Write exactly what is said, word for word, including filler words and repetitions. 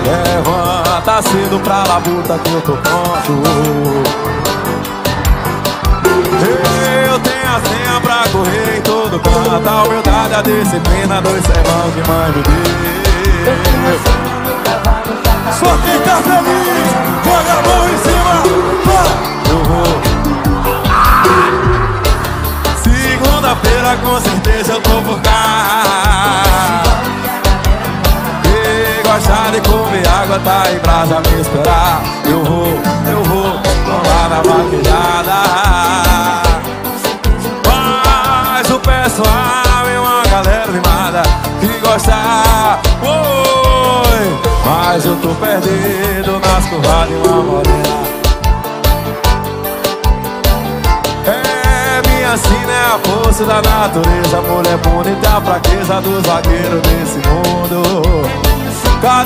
Levanta cedo pra labuta que eu tô pronto. Eu tenho a senha pra correr em todo canto. A humildade, a disciplina, dois sermão que mãe me deu. Só quem tá feliz, joga a mão em cima. Eu vou. Segunda-feira com certeza eu tô por cá. E gostar de comer água, tá em brasa a me esperar. Eu vou, eu vou, lá na vaquejada. Mas o pessoal é uma galera animada que gosta. Oi, mas eu tô perdido nas curvas de uma morena. É, minha sina é a força da natureza. Mulher bonita é a fraqueza do zagueiro desse mundo.